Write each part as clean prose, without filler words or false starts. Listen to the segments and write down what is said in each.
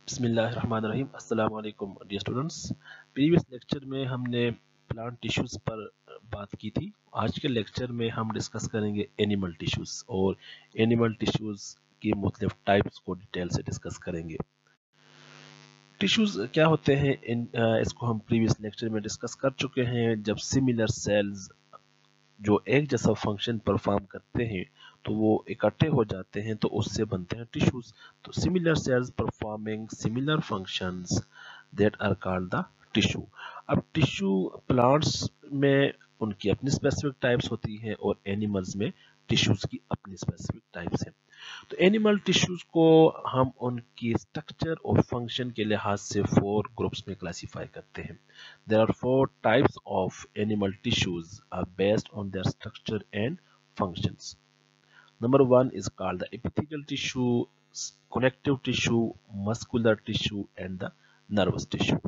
बिस्मिल्लाहिर्रहमानिर्रहीम। अस्सलाम वालेकुम डियर स्टूडेंट्स। प्रीवियस लेक्चर में हमने प्लांट टिश्यूज़ पर बात की थी। आज के लेक्चर में हम डिस्कस करेंगे एनिमल टिश्यूज़ और एनिमल टिश्यूज़ की मुख्तलिफ टाइप्स को डिटेल से डिस्कस करेंगे। टिश्यूज़ क्या होते हैं इसको हम प्रीवियस लेक्चर में डिस्कस कर चुके हैं। जब सिमिलर सेल्स जो एक जैसा फंक्शन परफॉर्म करते हैं तो वो इकट्ठे हो जाते हैं तो उससे बनते हैं टिश्यूज। तो similar cells performing similar functions that are called the tissue. अब टिश्यू प्लांट्स में उनकी अपनी स्पेसिफिक टाइप्स होती हैं और एनिमल्स में टिश्यूज की अपनी स्पेसिफिक टाइप्स हैं। तो एनिमल टिश्यूज को हम उनकी स्ट्रक्चर और फंक्शन के लिहाज से 4 ग्रुप्स में क्लासिफाई करते हैं। There are 4 types of animal tissues are based on their structure and functions. Number 1 is called the epithelial tissue, connective tissue, muscular tissue and the nervous tissue.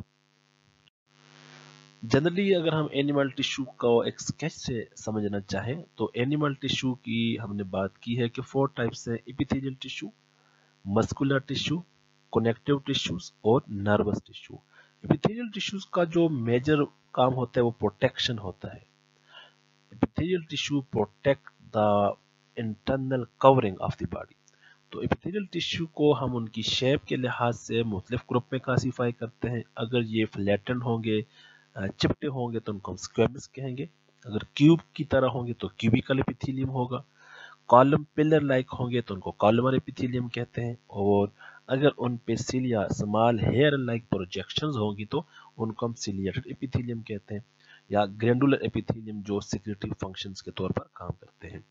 Generally अगर हम animal tissue को एक sketch से समझना चाहें तो animal tissue की हमने बात की है कि 4 टाइप्स हैं: epithelial tissue, muscular tissue, connective tissues और नर्वस टिश्यू। एपिथेलियल टिश्यूज का जो मेजर काम होता है वो प्रोटेक्शन होता है। Epithelial tissue protect the internal covering of the body. तो एपिथेलियल टिश्यू को हम उनकी शेप के लिहाज से मुख्तलिफ ग्रुप में क्लासीफाई करते हैं। अगर ये फ्लैटेंड होंगे, चिपटे होंगे तो उनको हम स्क्वेमस कहेंगे। अगर क्यूब की तरह होंगे तो क्यूबिकल एपिथेलियम होगा। कॉलम पिलर लाइक होंगे तो उनको कॉलमर एपिथेलियम कहते हैं। और अगर उन पे cilia small hair like projections होंगी तो उनको हम सिलिएटेड एपिथेलियम कहते हैं, या ग्रैंडुलर एपिथेलियम जो सिक्रेटरी फंक्शंस के तौर पर काम करते हैं।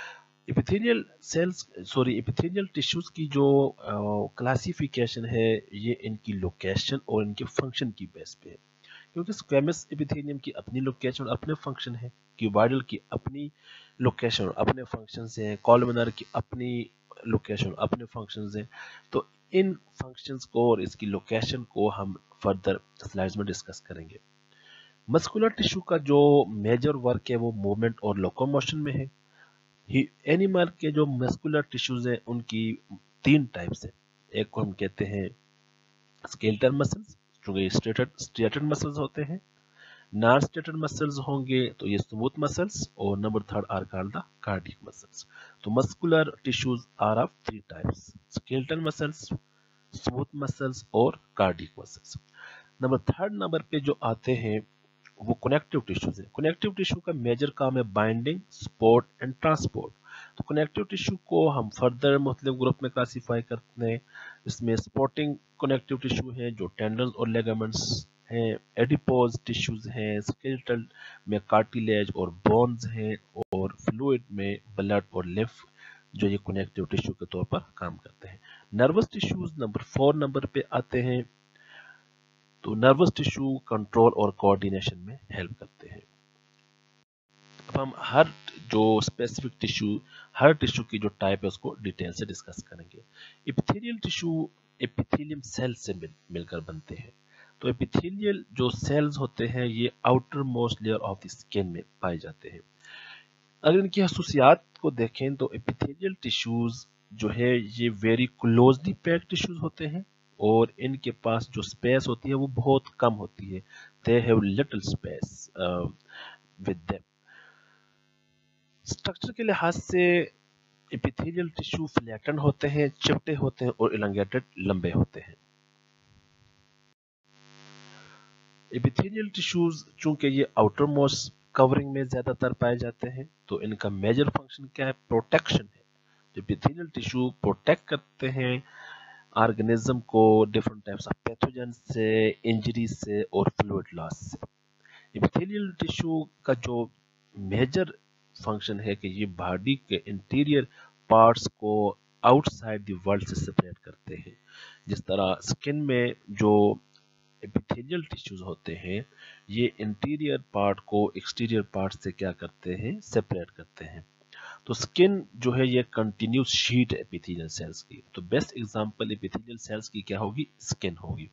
एपिथेलियल टिश्यूज की जो क्लासिफिकेशन है ये इनकी लोकेशन और इनके फंक्शन की बेस पे है। क्योंकि स्क्वेमस एपिथेलियम की अपनी लोकेशन और अपने फंक्शन है, क्यूबॉइडल की अपनी लोकेशन और अपने फंक्शंस हैं, कॉलमनर की अपनी लोकेशन और अपने फंक्शंस हैं। तो इन फंक्शंस को और इसकी लोकेशन को हम फर्दर स्लाइड्स में डिस्कस करेंगे। मस्कुलर टिश्यू का जो मेजर वर्क है वो मूवमेंट और लोकोमोशन में है। एनिमल के जो मस्कुलर टिश्यूज हैं उनकी 3 टाइप्स हैं। एक को हम कहते हैं स्केलेटल मसल्स, जो कि स्ट्रेटेड मसल्स होते हैं। नॉन स्ट्रेटेड मसल्स होंगे तो ये स्मूथ मसल्स, और number 3 are called the cardiac muscles. तो muscular tissues are of 3 types: skeletal muscles, smooth muscles और कार्डियक मसल्स। थर्ड नंबर पे जो आते हैं वो कनेक्टिव टिश्यूज है। कनेक्टिव टिश्यू का मेजर काम है बाइंडिंग, सपोर्ट एंड ट्रांसपोर्ट। तो कनेक्टिव टिश्यू को हम फर्दर मुख्तलिफ ग्रुप में क्लासीफाई करते हैं। इसमें सपोर्टिंग कनेक्टिव टिश्यू है जो टेंडन्स और लेगामेंट्स हैं, एडिपोज टिश्यूज हैं, स्केलेटल में कार्टिलेज और बोन्स हैं, और फ्लूइड में ब्लड और लिम्फ जो ये कनेक्टिव टिश्यू के तौर पर काम करते हैं। नर्वस टिश्यूज नंबर 4 नंबर पे आते हैं। तो नर्वस टिश्यू कंट्रोल और कोऑर्डिनेशन में हेल्प करते हैं। अब हम हर जो स्पेसिफिक टिश्यू, हर टिश्यू की जो टाइप है उसको डिटेल से डिस्कस करेंगे। एपिथेलियल टिश्यू एपिथेलियम सेल से मिलकर बनते हैं। तो एपिथेलियल जो सेल्स होते हैं ये outermost layer of the skin में पाए जाते हैं। अगर इनकी खसूसियात को देखें तो एपिथेलियल टिश्यूज जो है ये वेरी क्लोजली पैक्ड टिश्यूज होते हैं और इनके पास जो स्पेस होती है वो बहुत कम होती है। They have little space with them. Structure के लिहाज से एपिथेलियल टिश्यू फ्लैटेंड होते हैं, चिपटे होते हैं और इलांगेटेड लंबे होते हैं। एपिथेलियल टिश्यूज चूंकि ये आउटर मोस्ट कवरिंग में ज्यादातर पाए जाते हैं तो इनका मेजर फंक्शन क्या है? प्रोटेक्शन है। एपिथेलियल टिश्यू प्रोटेक्ट करते हैं ऑर्गेनिज्म को डिफरेंट टाइप्स ऑफ पैथोजन से, इंजरी से और फ्लूइड लॉस से। एपिथेलियल टिश्यू का जो मेजर फंक्शन है कि ये बॉडी के इंटीरियर पार्ट्स को आउटसाइड द वर्ल्ड से सेपरेट करते हैं। जिस तरह स्किन में जो एपिथेलियल टिश्यूज होते हैं ये इंटीरियर पार्ट को एक्सटीरियर पार्ट से क्या करते हैं? सेपरेट करते हैं। तो स्किन जो है ये कंटिन्यूस शीट है एपिथेलियल सेल्स की। तो बेस्ट एग्जांपल एपिथेलियल सेल्स की क्या होगी? स्किन होगी।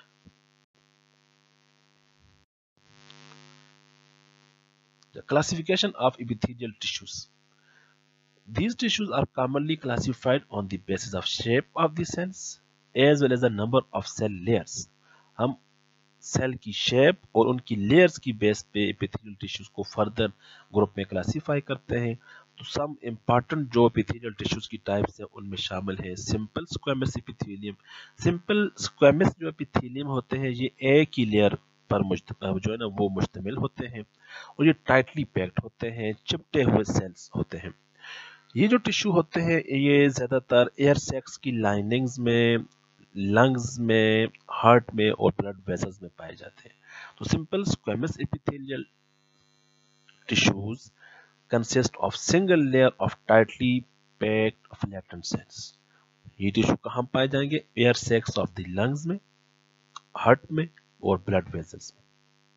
The classification of epithelial tissues. These tissues are commonly classified on the basis of shape of the cells, as well as the number of cell layers. हम cell की shape और उनकी layers की base पे epithelial tissues को further group में classify करते हैं। तो सम इम्पॉर्टेंट जो एपिथेलियल टिश्यूज की टाइप्स है उनमें शामिल है simple squamous epithelium. Simple squamous जो एपिथेलियम होते हैं ये एक ही लेयर पर जो है ना वो मुश्तमिल होते हैं और ये टाइटली पैक्ड होते हैं, चिपटे हुए सेल्स होते हैं। ये जो टिश्यू होते हैं ये ज्यादातर एयर सैक्स की लाइनिंग्स में, लंग्स में, हार्ट में और ब्लड वेसल्स में पाए जाते हैं। तो simple squamous epithelial tissues consist of single layer of tightly packed flattened cells. ये टिश्यू कहाँ पाए जाएंगे? Air sacs of the lungs में, हार्ट में और ब्लड वेसल्स में।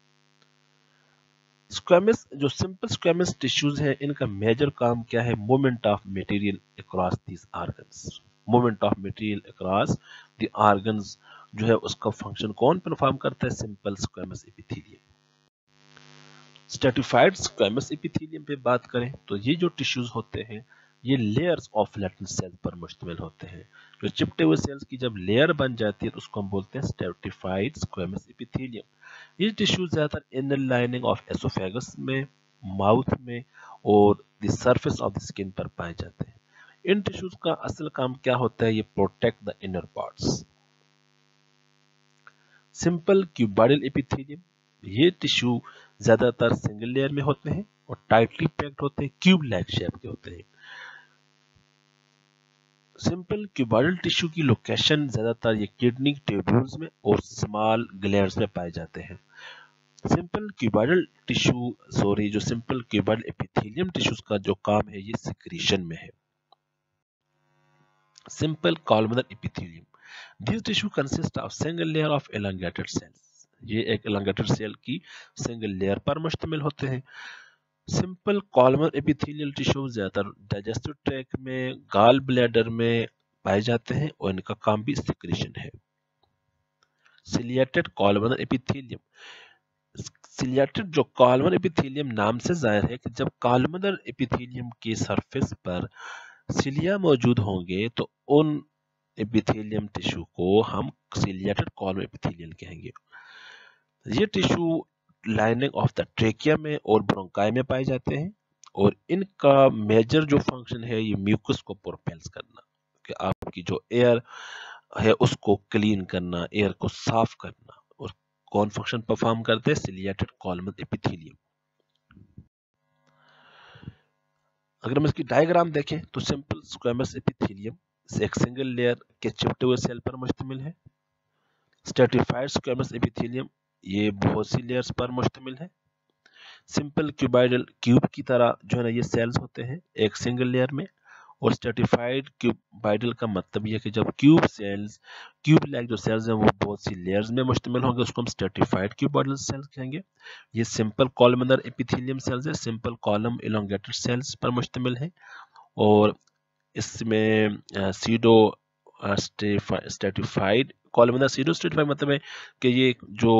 स्क्वेमस जो सिंपल स्क्वेमस टिश्यूज हैं इनका मेजर काम क्या है? Movement of material across these organs. Movement of material across the organs जो है उसका फंक्शन कौन परफॉर्म करता है? Simple squamous epithelium. Stratified squamous epithelium पे बात करें तो ये जो टिश्यूज होते हैं ये लेयर्स ऑफ फ्लैटेंड सेल्स पर मुश्तमिल होते हैं। जो चिपटे हुए सेल्स की जब लेयर बन जाती है तो उसको हम बोलते हैं स्ट्रेटिफाइड स्क्वेमस एपिथेलियम। ये टिश्यूज ज्यादातर इनर लाइनिंग ऑफ एसोफेगस में, माउथ में और the surface of the skin पर पाए जाते हैं। इन टिश्यूज का असल काम क्या होता है? ये protect the inner parts. Simple cuboidal epithelium, ये टिश्यू ज्यादातर सिंगल लेयर में होते हैं और टाइटली पैक्ड होते हैं, क्यूब लाइक शेप के होते हैं। सिंपल क्यूबॉइडल टिश्यू की लोकेशन ज्यादातर ये किडनी ट्यूब्यूल्स में और स्मॉल ग्लैंड्स में पाए जाते हैं। सिंपल क्यूबॉइडल जो सिंपल क्यूबॉइडल एपिथेलियम टिश्यूज का जो काम है ये सिक्रीशन में है। Simple columnar epithelium, this tissue consist of single layer of elongated cells. ये एक एलोंगेटेड सेल की सिंगल लेयर पर मुश्तमिल होते हैं। सिंपल कॉलमनर एपिथेलियल टिश्यू ज्यादातर डाइजेस्टिव ट्रैक्ट में, गॉल ब्लैडर में पाए जाते हैं और इनका काम भी सिक्रीशन है। सिलिएटेड कॉलमनर एपिथेलियम, सिलिएटेड जो कॉलमनर एपिथेलियम नाम से जाहिर है कि जब कॉलमनर एपिथेलियम के सरफेस पर सिलिया मौजूद होंगे तो उन एपिथेलियम टिश्यू को हम सिलिएटेड कॉलमनर एपिथेलियल कहेंगे। ये tissue lining of the trachea में और ब्रोंकाई में पाए जाते हैं और इनका मेजर जो फंक्शन है ये म्यूकस को प्रोपेल्स करना, कि आपकी जो एयर है उसको क्लीन करना, एयर को साफ करना। और कौन फंक्शन परफॉर्म करते हैं? Ciliated columnar epithelium. अगर हम इसकी डायग्राम देखें तो सिंपल स्क्वेमस एपिथेलियम एक सिंगल लेयर के चिपटे हुए सेल पर मुश्तमिल है। स्ट्रेटिफाइड स्क्वेमस एपिथेलियम ये बहुत सी लेयर्स पर मुश्तमिल है। सिंपल क्यूबॉइडल क्यूब की तरह जो है ना ये सेल्स होते हैं एक सिंगल लेयर में। और स्ट्रेटिफाइड क्यूबॉइडल का मतलब ये है कि जब क्यूब लाइक जो सेल्स हैं वो बहुत सी लेयर्स में मुश्तमिल होंगे, उसको हम स्ट्रेटिफाइड क्यूबॉइडल सेल्स कहेंगे। ये सिंपल कॉलमनर एपिथेलियम सेल्स है, सिंपल कॉलम एलोंगेटेड सेल्स पर मुश्तमिल है। और इसमें pseudostratified columnar pseudostratified मतलब है कि ये जो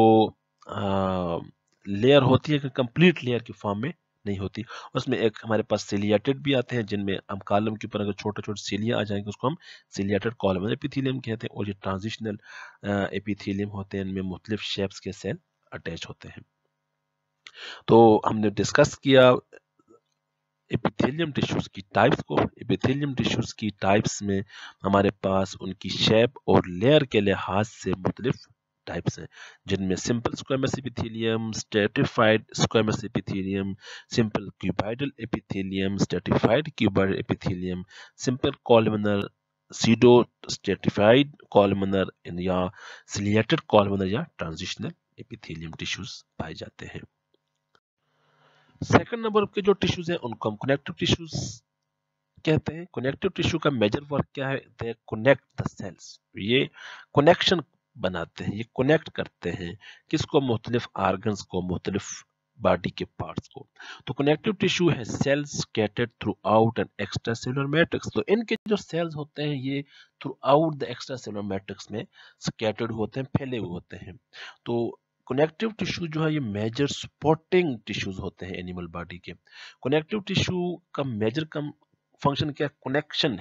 लेयर होती है कि कंप्लीट लेयर की फॉर्म में नहीं होती। उसमें एक हमारे पास सिलिएटेड भी आते हैं जिनमें हम कॉलम के ऊपर अगर छोटे छोटे सिलिया आ जाएंगे उसको हम सिलिएटेड कॉलमनर एपिथेलियम कहते हैं। और ये ट्रांजिशनल एपिथेलियम होते हैं, इनमें मुख्तलिफ शेप्स के सेल अटैच होते हैं। तो हमने डिस्कस किया एपिथेलियम टिश्यूज की टाइप्स को। एपिथेलियम टिश्यूज की टाइप्स में हमारे पास उनकी शेप और लेयर के लिहाज से मुख्तलिफ टाइप्स हैं, जिनमें simple squamous epithelium, stratified squamous epithelium, simple cuboidal epithelium, stratified cuboidal epithelium, simple columnar, pseudostratified columnar या सिलिएटेड कॉलमनर या ट्रांजिशनल एपिथेलियम टिश्यूज पाए जाते हैं। सेकंड नंबर के जो टिश्यूज हैं उनको हम कनेक्टिव टिश्यूज कहते हैं। कनेक्टिव टिश्यू का मेजर वर्क क्या है? They connect the cells. ये कनेक्शन बनाते हैं, ये कनेक्ट करते हैं किसको? मुख्तलिफ ऑर्गन्स को, मुख्तलिफ बॉडी के पार्ट्स को। तो कनेक्टिव टिश्यू है cells scattered throughout an extracellular matrix. तो इनके जो सेल्स होते हैं ये throughout the extracellular matrix में स्कैटर्ड होते हैं, फैले हुए होते हैं। तो कनेक्टिव टिश्यू जो है ये मेजर सपोर्टिंग टिश्यूज होते हैं एनिमल बॉडी के। कनेक्टिव टिश्यू का मेजर फंक्शन क्या? कनेक्शन है,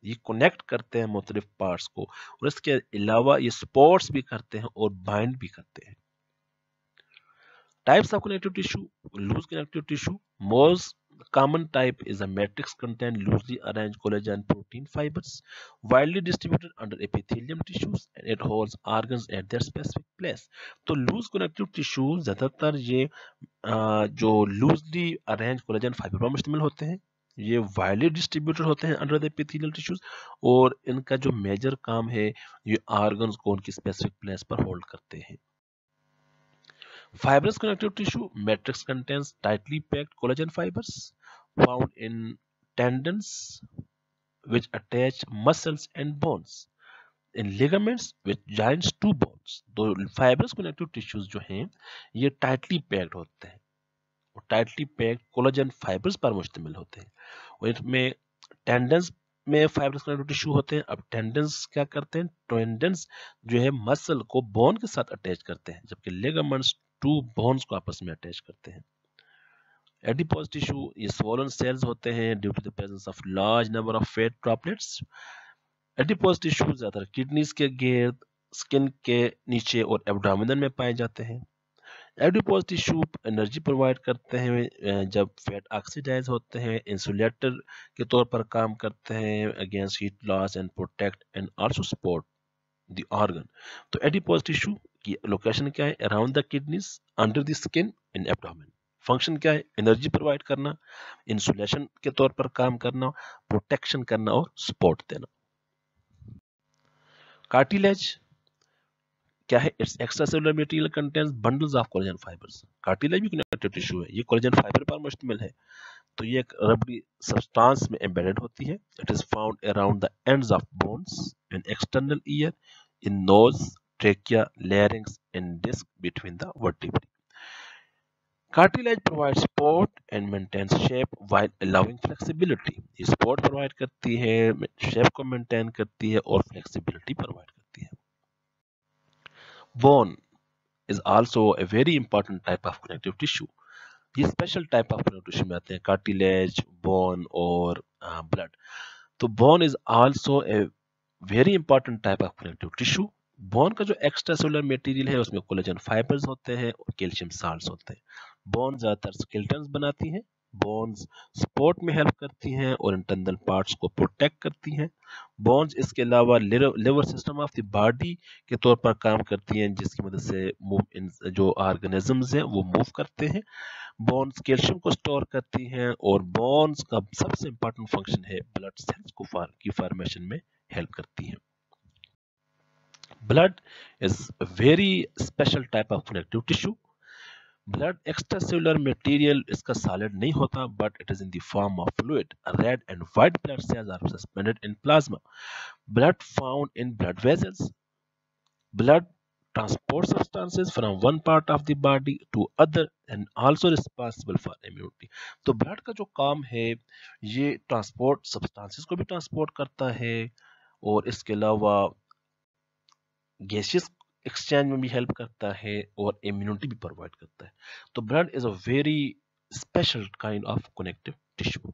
ये कनेक्ट करते हैं मुख्तलिफ पार्ट्स को, और इसके अलावा ये सपोर्ट्स भी करते हैं और बाइंड भी करते हैं। Types of connective tissue: loose connective tissue. Most common type is a matrix contain loosely arranged collagen protein fibers, widely distributed under epithelium tissues, and it holds organs at their specific place. तो loose connective tissue ज़्यादातर ये जो loosely arranged collagen fiber पर मुश्तमिल होते हैं, ये virally distributed होते हैं अंडर द एपिथेलियल टिश्यूज, और इनका जो मेजर काम है ये ऑर्गन्स को उनकी स्पेसिफिक प्लेस पर होल्ड करते हैं। Fibrous connective tissue matrix contains tightly packed collagen fibers found in tendons which attach muscles and bones, in ligaments which joins two bones. तो fibrous connective tissues जो हैं ये tightly packed होते हैं और tightly packed collagen fibers पर मुश्तमिल होते हैं, और इसमें tendons में फाइब्रस कनेक्टिव टिश्यू होते हैं। अब टेंडेंस क्या करते हैं, टेंडेंस जो है मसल को बोन के साथ अटैच करते हैं, जबकि लिगामेंट्स टू बोन्स को आपस में अटैच करते हैं। एडिपोज टिश्यू ये स्वोलन सेल्स होते हैं due to the presence of large number of fat droplets. Adipose tissue ज्यादातर किडनीज के गिर्द, स्किन के नीचे और एब्डोमिनल में पाए जाते हैं। एडिपोज टिश्यू एनर्जी प्रोवाइड करते हैं जब फैट ऑक्सीडाइज होते हैं, इंसुलेटर के तौर पर काम करते हैं against heat loss and protect and also support the organ. तो एडिपोज टिश्यू की लोकेशन क्या है, around the kidneys, under the skin, in abdomen. Function क्या है, एनर्जी प्रोवाइड करना, इंसुलेशन के तौर पर काम करना, प्रोटेक्शन करना और सपोर्ट देना। कार्टिलेज क्या है, its extracellular material contains bundles of collagen fibres. Cartilage भी कनेक्टिव टिश्यू है, ये कोलेजन फाइबर पर मुश्तमिल है, तो ये एक रबड़ी सब्सटेंस में एम्बेडेड होती है। It is found around the ends of bones and external ear, in nose, trachea, larynx and disc between the vertebrae. Cartilage provide support and maintains shape while allowing flexibility. ये support provide करती है, shape को maintain करती है और flexibility provide करती है। Bone is also a very important type of connective tissue. ये special type of connective tissue में आते हैं, कार्टिलेज, बोन और ब्लड। तो bone is also a very important type of connective tissue. Bone का जो एक्स्ट्रा सेलुलर मटेरियल है उसमें कोलेजन फाइबर्स होते हैं और कैल्शियम साल्ट्स होते हैं। बोन ज्यादातर स्केलेटन्स बनाती हैं, बोन्स सपोर्ट में हेल्प करती हैं और इंटरनल पार्ट्स को प्रोटेक्ट करती हैं। बोन्स इसके अलावा liver system of the body के तौर पर काम करती हैं, जिसकी मदद से जो ऑर्गेनिजम्स हैं वो मूव करते हैं। बोन्स कैल्शियम को स्टोर करती हैं और बोन्स का सबसे इंपॉर्टेंट फंक्शन है ब्लड सेल्स की फॉर्मेशन में हेल्प करती हैं। Blood is a very special type of connective tissue. Blood extracellular material इसका सॉलिड नहीं होता, but it is in the form of fluid. Red and white blood cells are suspended in plasma. Blood found in blood vessels. Blood transport substances from one part of the body to other and also responsible for immunity। तो blood का जो काम है ये transport substances को भी transport करता है और इसके अलावा गैसियस एक्सचेंज में भी हेल्प करता है और इम्यूनिटी भी प्रोवाइड करता है। तो blood is a very special kind of connective tissue.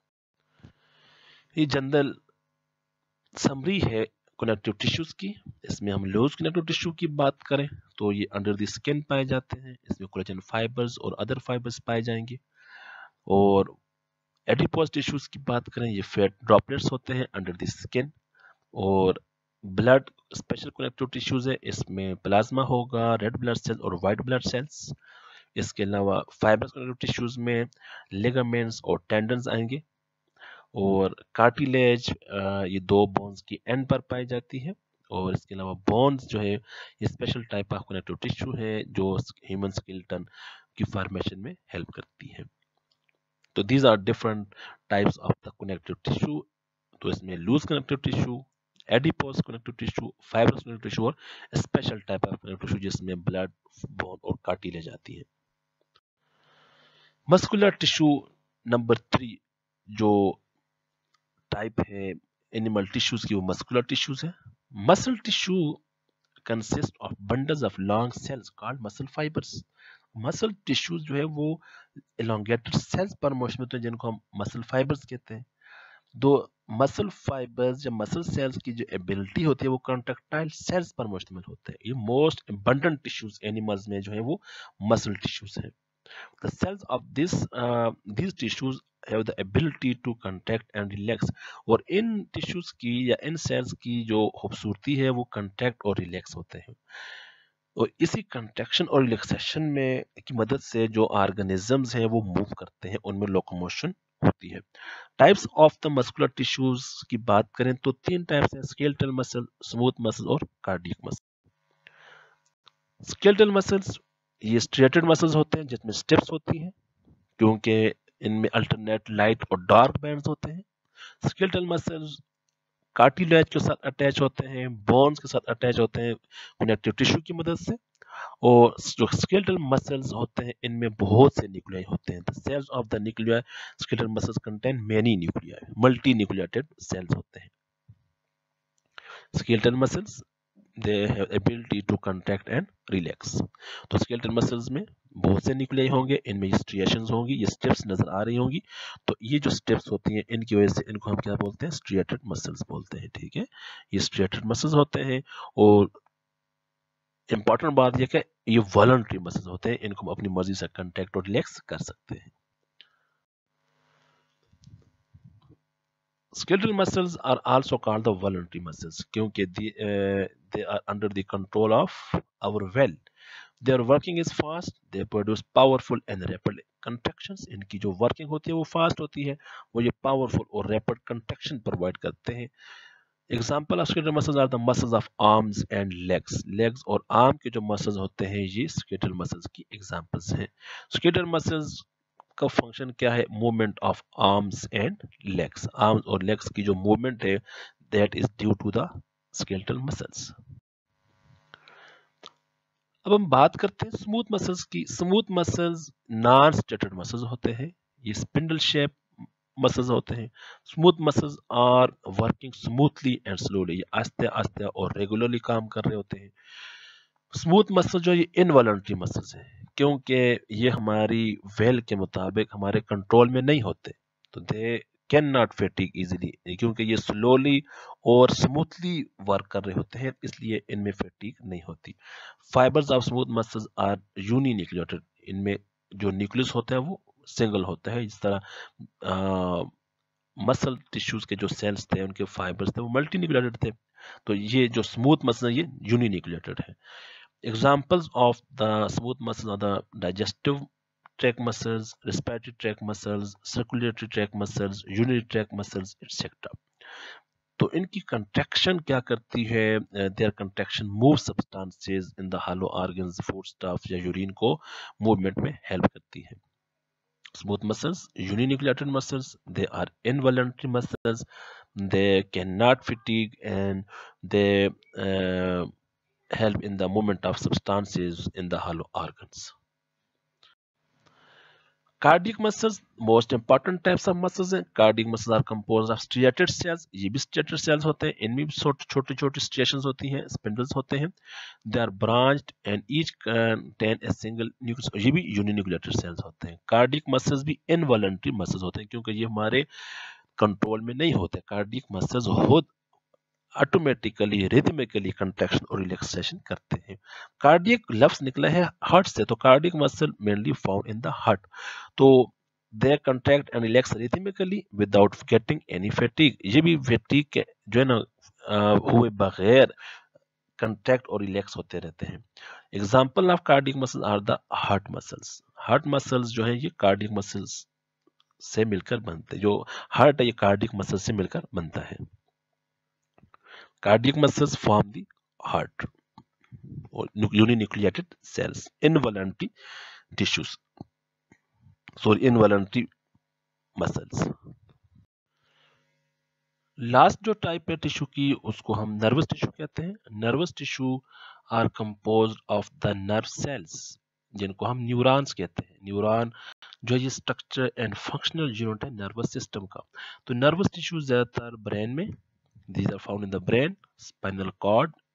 ये जनरल समरी है कनेक्टिव टिश्यूज की। इसमें हम लूज कनेक्टिव टिश्यू की बात करें तो ये अंडर द स्किन पाए जाते हैं, इसमें कोलेजन फाइबर्स और अदर फाइबर्स पाए जाएंगे। और एडिपोज टिश्यूज की बात करें, ये फैट ड्रॉपलेट्स होते हैं अंडर द स्किन। और ब्लड स्पेशल कनेक्टिव टिश्यूज है, इसमें प्लाज्मा होगा, रेड ब्लड सेल्स और वाइट ब्लड सेल्स। इसके अलावा फाइबर्स कनेक्टिव टिश्यूज में लिगामेंट्स और टेंडन्स आएंगे। और कार्टिलेज ये दो बोन्स की एंड पर पाई जाती है। और इसके अलावा बोन्स जो है ये special type of connective tissue है जो ह्यूमन स्केलेटन की फॉर्मेशन में हेल्प करती है। तो these are different types of the connective tissue. तो इसमें loose connective tissue, adipose connective tissue, fibrous connective tissue और special type of connective tissue जिसमें ब्लड, बोन और कार्टिलेज आती है। मस्कुलर टिश्यू नंबर 3 जो टाइप है एनिमल टिश्यूज की, वो मस्कुलर टिश्यूज है। Muscle tissue consist of bundles of long cells called muscle fibres. Muscle tissues जो है वो एलोंगेटेड सेल्स पर मुश्तमिल होते हैं जिनको हम मसल फाइबर्स कहते हैं। दो मसल फाइबर्स या मसल सेल्स की जो एबिलिटी होती है वो कॉन्ट्रैक्टाइल सेल्स पर मुश्तमिल होते हैं। ये मोस्ट अबंडेंट टिश्यूज एनिमल्स में जो है वो मसल टिश्यूज हैं। The cells of these tissues have the ability to contract and relax। और इन टिश्यूज की या इन सेल्स की जो खूबसूरती है वो कंट्रैक्ट और रिलैक्स होते हैं। और इसी कंट्रैक्शन और रिलैक्सेशन में की मदद से जो ऑर्गेनिजम्स हैं वो मूव करते हैं, उनमें लोकोमोशन होती है। Types of the muscular tissues की बात करें तो 3 टाइप्स हैं, स्केलेटल मसल, स्मूथ मसल और कार्डियक मसल। स्केलेटल मसल्स ये स्ट्रेटेड मसल्स होते हैं जिसमें स्टेप्स होती हैं, क्योंकि इनमें अल्टरनेट लाइट और डार्क बैंड्स होते हैं। स्केलेटल मसल्स कार्टिलेज के साथ अटैच होते हैं, बोन्स के साथ अटैच होते हैं कनेक्टिव टिश्यू की मदद से। और जो स्केलेटल मसल्स होते हैं इनमें बहुत से न्यूक्लियाई होते हैं। The cells of the nuclear skeletal muscles contain many nuclei, multi nucleated cells होते हैं। Skeletal muscles they have ability to contract and relax. तो स्केलेटल मसल्स में बहुत से न्यूक्लियाई होंगे, इनमें ये स्ट्रिएशंस होंगी, ये स्टेप्स नजर आ रही होंगी। तो ये जो स्टेप्स होती हैं इनकी वजह से इनको हम क्या बोलते हैं, स्ट्रिएटेड मसल्स बोलते हैं। ठीक है, ये स्ट्रिएटेड मसल्स होते हैं। और इंपॉर्टेंट बात यह कि ये वॉलंटरी मसल्स होते हैं, इनको हम अपनी मर्जी से कंट्रैक्ट और रिलैक्स कर सकते हैं। Skeletal muscles are also called the voluntary muscles क्योंकि they are under the control of our will। Their working is fast, they produce powerful and rapid contractions। इनकी जो वर्किंग होती है वो फास्ट होती है, वो ये पावरफुल और रैपिड कंट्रैक्शन प्रोवाइड करते हैं। Example of skeletal muscles are the muscles of arms and legs. Legs और आर्म के जो मसल्स होते हैं ये स्केलेटल मसल्स की एग्जाम्पल्स हैं। स्केलेटल मसल्स का फंक्शन क्या है, movement of arms and legs. Arms और लेग्स की जो मूवमेंट है that is due to the skeletal muscles. अब हम बात करते हैं स्मूथ मसल्स की। Smooth muscles non striated muscles होते हैं, ये स्पिंडल शेप मसल्स होते हैं। Smooth muscles are working smoothly and slowly, ये आस्ते आस्ते और रेगुलरली काम कर रहे होते हैं। स्मूथ मसल जो ये इनवॉलंटरी मसल्स हैं, क्योंकि ये हमारी वेल के मुताबिक हमारे कंट्रोल में नहीं होते, तो they can not fatigue easily, क्योंकि ये स्लोली और स्मूथली वर्क कर रहे होते हैं, इसलिए इनमें फैटिग नहीं होती। Fibres of smooth muscles are uninucleated, इनमें जो न्यूक्लियस होता है वो सिंगल होता है। जिस तरह मसल टिश्यूज के जो सेल्स थे उनके फाइबर्स थे वो मल्टी न्यूक्लिएटेड थे, तो ये जो स्मूथ मसल ये यूनिन्यूक्लिएटेड है। Examples of the smooth muscles are the digestive tract muscles, respiratory tract muscles, circulatory tract muscles, urinary tract muscles, etc. तो इनकी कंट्रैक्शन क्या करती है, their contraction move substances in the hollow organs, food stuff या urine को movement में help करती है। Smooth muscles, uninucleated muscles, they are involuntary muscles, they cannot fatigue and they help in the movement of substances in the hollow organs. Cardiac muscles, most important types of muscles हैं। Cardiac muscles are composed of striated cells, ये भी striated cells होते हैं, इनमें भी छोटी छोटी striations होती हैं, spindles होते हैं। They are branched and each contain a single nucleus, ये भी uninucleated cells होते हैं। Cardiac muscles भी involuntary muscles होते हैं, क्योंकि ये हमारे कंट्रोल में नहीं होते। कार्डियक मसल्स खुद ऑटोमेटिकली रिदमिकली कंट्रैक्शन और रिलैक्सेशन करते हैं। कार्डियक लफ्ज निकला है हार्ट से, तो cardiac muscle mainly found in the heart, तो they contract and relax rhythmically without getting any fatigue. ये भी फैटिग के जो है ना हुए बगैर कंट्रैक्ट और रिलैक्स होते रहते हैं। Example of cardiac muscles are the heart muscles. Heart muscles जो है ये कार्डियक मसल्स से मिलकर बनते हैं, जो हार्ट है ये कार्डियक मसल से मिलकर बनता है। Cardiac muscles form the heart or uninucleated cells, involuntary tissues, sorry, involuntary muscles. Last जो टाइप है टिश्यू की उसको हम नर्वस टिश्यू कहते हैं। Nervous tissue are composed of the nerve cells, जिनको हम न्यूरॉन्स कहते हैं। न्यूरॉन जो ये स्ट्रक्चर एंड फंक्शनल यूनिट है नर्वस सिस्टम का। तो नर्वस टिश्यू ज्यादातर ब्रेन में, these are found in the brain, spinal cord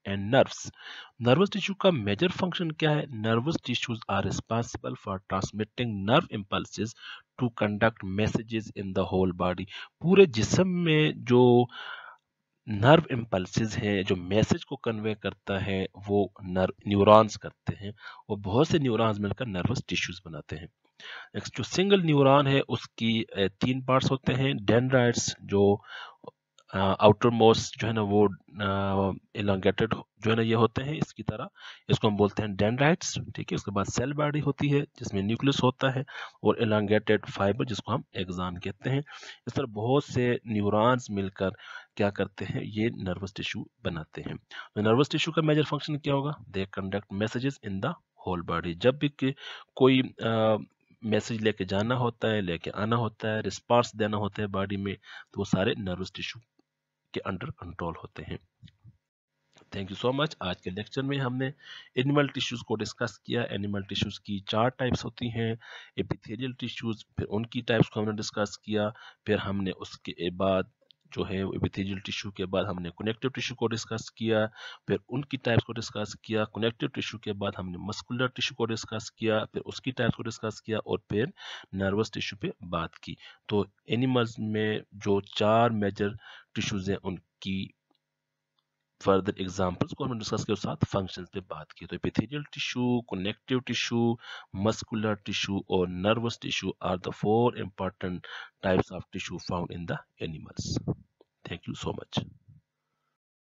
and nerves. Nervous tissue का मेजर फंक्शन क्या है? Nervous tissues are responsible for transmitting nerve impulses to conduct messages in the whole body. पूरे जिस्म में जो nerve impulses है, जो message को कन्वे करता है, वो न्यूरॉन्स करते हैं, और बहुत से न्यूरॉन्स मिलकर नर्वस टिश्यूज बनाते हैं। नेक्स्ट, जो सिंगल न्यूरॉन है उसकी 3 पार्ट्स होते हैं। डेंड्राइट्स जो आउटर मोस्ट जो है ना वो एलोंगेटेड जो है ना ये होते हैं इसकी तरह, इसको हम बोलते हैं डेंड्राइट्स, ठीक है। उसके बाद सेल बॉडी होती है जिसमें न्यूक्लियस होता है, और एलोंगेटेड फाइबर जिसको हम एक्सॉन कहते हैं। इस तरह बहुत से न्यूरॉन्स मिलकर क्या करते हैं, ये नर्वस टिश्यू बनाते हैं। तो नर्वस टिश्यू का मेजर फंक्शन क्या होगा? They conduct messages in the whole body. जब भी कोई मैसेज लेके जाना होता है, लेके आना होता है, रिस्पॉन्स देना होता है बॉडी में, तो वो सारे नर्वस टिश्यू के अंडर कंट्रोल होते हैं। Thank you so much. आज के लेक्चर में हमने एनिमल टिश्यूज को डिस्कस किया। एनिमल टिश्यूज की 4 टाइप्स होती हैं, एपिथेलियल टिश्यूज, फिर उनकी टाइप्स को हमने डिस्कस किया। फिर हमने उसके बाद जो है एपिथेलियल टिश्यू के बाद हमने कनेक्टिव टिश्यू को डिस्कस किया, फिर उनकी टाइप्स को डिस्कस किया। कनेक्टिव टिश्यू के बाद हमने मस्कुलर टिश्यू को डिस्कस किया, फिर उसकी टाइप्स को डिस्कस किया, और फिर नर्वस टिश्यू पे बात की। तो एनिमल्स में जो 4 मेजर टिश्यूज हैं उनकी फर्दर एग्जांपल्स को हमने डिस्कस किया, और साथ फंक्शंस पे बात की। तो epithelial tissue, connective tissue, muscular tissue और nervous tissue are the 4 important types of tissue found in the animals. Thank you so much.